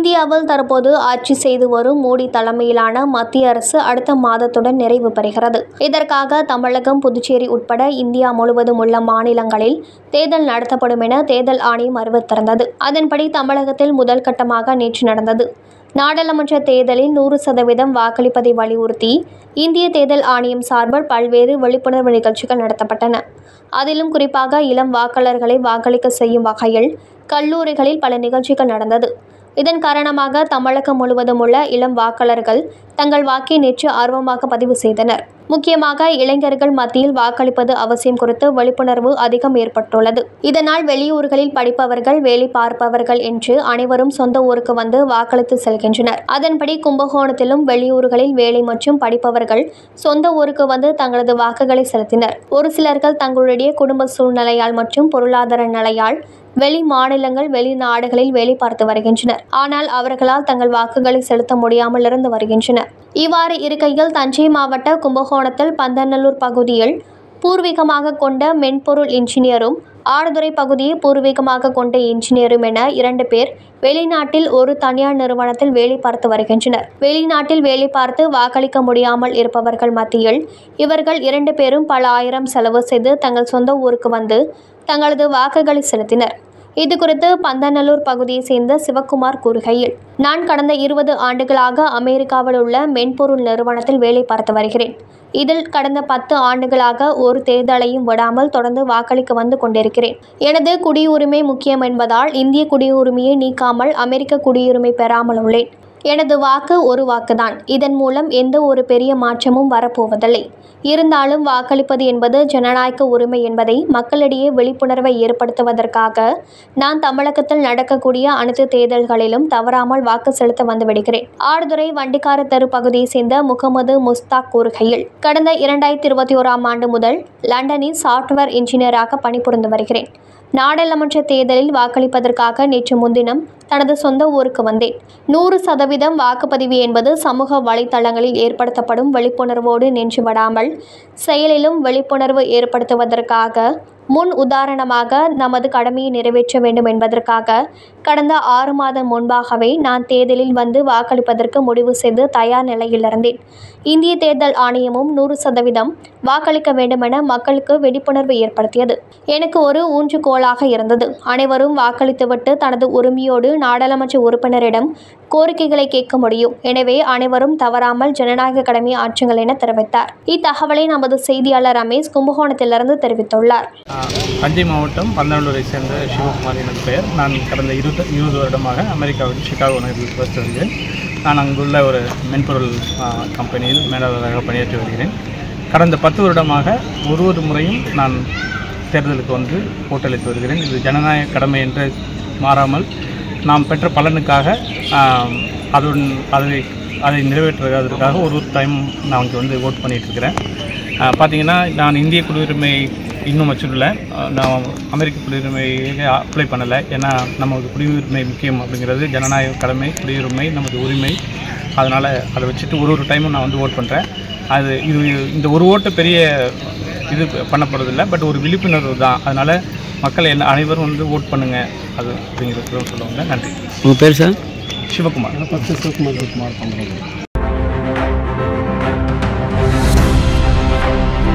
இந்தியாவில் தற்போது ஆட்சி செய்து வரும் மோடி தலைமையிலான மத்திய அரசு அடுத்த மாதத்துடன் நிறைவு பெறுகிறது. இதற்காக தமிழகம், புதுச்சேரி உட்பட இந்தியா முழுவதும் உள்ள மாநிலங்களில் தேர்தல் நடத்தப்படும் என தேர்தல் ஆணையம் அறிவித்திருந்தது. அதன்படி தமிழகத்தில் முதல் கட்டமாக நேற்று நடந்தது. நாடாளுமன்ற தேர்தலில் 100% வாக்களிப்பதை வலியுறுத்தி இந்திய தேர்தல் ஆணையம் சார்பில் பல்வேறு விழிப்புணர்வு நிகழ்ச்சிகள் நடத்தப்பட்டன. அதிலும் குறிப்பாக இளம் வாக்காளர்களை வாக்களிக்க செய்யும் வகையில் கல்லூரிகளில் பல நிகழ்ச்சிகள் நடந்தது. இதன் காரணமாக தமிழகம் முழுவதும் உள்ள இளம் வாக்காளர்கள் தங்கள் வாக்கை நேற்று ஆர்வமாக பதிவு செய்தனர். முக்கியமாக இளைஞர்கள் மத்தியில் வாக்களிப்பது அவசியம் குறித்து விழிப்புணர்வு அதிகம் ஏற்பட்டுள்ளது. இதனால் வெளியூர்களில் படிப்பவர்கள், வேலை பார்ப்பவர்கள் என்று அனைவரும் சொந்த ஊருக்கு வந்து வாக்களித்து செல்கின்றனர். அதன்படி கும்பகோணத்திலும் வெளியூர்களில் வேலை மற்றும் படிப்பவர்கள் சொந்த ஊருக்கு வந்து தங்களது வாக்குகளை செலுத்தினர். ஒரு சிலர்கள் தங்களுடைய குடும்ப சூழ்நிலையால் மற்றும் பொருளாதார நிலையால் வெளி மாநிலங்கள், வெளிநாடுகளில் வேலை பார்த்து வருகின்றனர். ஆனால் அவர்களால் தங்கள் வாக்குகளை செலுத்த முடியாமல் இருந்து வருகின்றனர். இவ்வாறு இருக்கையில் தஞ்சை மாவட்ட கும்பகோணத்தில் பந்தநல்லூர் பகுதியில் பூர்வீகமாக கொண்ட மென்பொருள் இன்ஜினியரும், ஆடுதுறை பகுதியை பூர்வீகமாக கொண்ட இன்ஜினியரும் என 2 பேர் வெளிநாட்டில் ஒரு தனியார் நிறுவனத்தில் வேலை பார்த்து வருகின்றனர். வெளிநாட்டில் வேலை பார்த்து வாக்களிக்க முடியாமல் இருப்பவர்கள் மத்தியில் இவர்கள் 2 பேரும் பல ஆயிரம் செலவு செய்து தங்கள் சொந்த ஊருக்கு வந்து தங்களது வாக்குகளை செலுத்தினர். இதுகுறித்து பந்தநல்லூர் பகுதியை சேர்ந்த சிவக்குமார் கூறுகையில், நான் கடந்த 20 ஆண்டுகளாக அமெரிக்காவில் உள்ள மென்பொருள் நிறுவனத்தில் வேலை பார்த்து வருகிறேன். இதில் கடந்த 10 ஆண்டுகளாக ஒரு தேர்தலையும் விடாமல் தொடர்ந்து வாக்களிக்க வந்து கொண்டிருக்கிறேன். எனது குடியுரிமை முக்கியம் என்பதால் இந்திய குடியுரிமையை நீக்காமல் அமெரிக்க குடியுரிமை பெறாமல் உள்ளேன். எனது வாக்கு ஒரு வாக்குதான். இதன் மூலம் எந்த ஒரு பெரிய மாற்றமும் வரப்போவதில்லை. இருந்தாலும் வாக்களிப்பது என்பது ஜனநாயக உரிமை என்பதை மக்களிடையே விழிப்புணர்வை ஏற்படுத்துவதற்காக நான் தமிழகத்தில் நடக்கக்கூடிய அனைத்து தேர்தல்களிலும் தவறாமல் வாக்கு செலுத்த வந்து விடுகிறேன். ஆடுதுறை வண்டிக்கார தெரு பகுதியை சேர்ந்த முகமது முஸ்தாக் கூறுகையில், கடந்த 2021ஆம் ஆண்டு முதல் லண்டனில் சாப்ட்வேர் இன்ஜினியராக பணிபுரிந்து வருகிறேன். நாடாளுமன்ற தேர்தலில் வாக்களிப்பதற்காக நேற்று முன்தினம் தனது சொந்த ஊருக்கு வந்தேன். 100% வாக்குப்பதிவு என்பது சமூக வலைதளங்களில் ஏற்படுத்தப்படும் விழிப்புணர்வோடு நின்று விடாமல் செயலிலும் விழிப்புணர்வு ஏற்படுத்துவதற்காக முன் உதாரணமாக நமது கடமையை நிறைவேற்ற வேண்டும் என்பதற்காக கடந்த 6 மாதம் முன்பாகவே நான் தேர்தலில் வந்து வாக்களிப்பதற்கு முடிவு செய்து தயார் நிலையில் இருந்தேன். இந்திய தேர்தல் ஆணையமும் 100% வாக்களிக்க வேண்டும் என மக்களுக்கு விழிப்புணர்வு ஏற்படுத்தியது. எனக்கு ஒரு ஊன்றுகோலாக இருந்தது. அனைவரும் வாக்களித்துவிட்டு தனது உரிமையோடு நாடாளுமன்ற உறுப்பினரிடம் கோரிக்கைகளை கேட்க முடியும். எனவே அனைவரும் தவறாமல் ஜனநாயக கடமையை ஆற்றுங்கள் என தெரிவித்தார். இத்தகவலை நமது செய்தியாளர் ரமேஷ் கும்பகோணத்திலிருந்து தெரிவித்துள்ளார். தஞ்சை மாவட்டம் பந்தநல்லூரை சேர்ந்த சிவகுமார் எனது பெயர். நான் கடந்த 20 வருடமாக அமெரிக்காவில் சிகாகோ நகரில் வசித்து வருகிறேன். நான் அங்குள்ள ஒரு மென்பொருள் கம்பெனியில் மேலாளராக பணியாற்றி வருகிறேன். கடந்த 10 வருடமாக ஒரு முறையும் நான் தேர்தலுக்கு வந்து ஓட்டளித்து வருகிறேன். இது ஜனநாயக கடமை என்று மாறாமல் நாம் பெற்ற பலனுக்காக அதை நிறைவேற்றுவதற்காக ஒரு டைம் நான் அங்கே வந்து ஓட் பண்ணிகிட்ருக்கிறேன். பார்த்திங்கன்னா, நான் இந்திய குடியுரிமை இன்னும் வச்சுக்கல. நான் அமெரிக்க குடியுரிமையை அப்ளை பண்ணலை. ஏன்னா நமக்கு குடியுரிமை முக்கியம் அப்படிங்கிறது ஜனநாயக கடமை, குடியுரிமை நமது உரிமை. அதனால் அதை வச்சுட்டு ஒரு டைமும் நான் வந்து ஓட் பண்ணுறேன். இந்த ஒரு ஓட்டு பெரிய இது பண்ணப்படுறதில்லை, பட் ஒரு விழிப்புணர்வு தான். அதனால் மக்கள் அனைவரும் வந்து ஓட் பண்ணுங்கள் அது அப்படிங்கிறது சொல்லுவாங்க. நன்றி. உங்கள் பேர் சார்? சிவகுமார். சிவகுமார்.